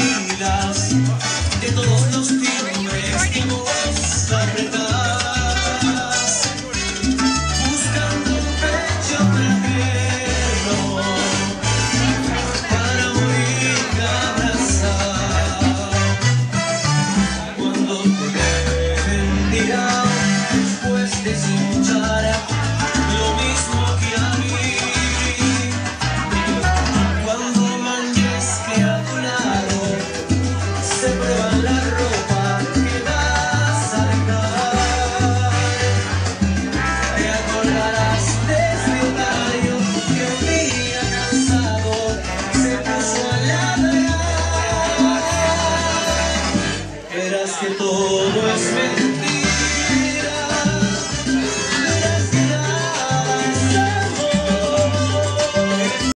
olvidas de todos los timbres que vos apretás, buscando un pecho trajero para morirte abrazado. Cuando te ven tirado después de escuchar lo mismo que a mí, cuando manches que a tu lado se prueba la ropa que vas a dejar, te acordarás de ese otario que un día cansado se puso a ladrar. Verás que todo es mentira.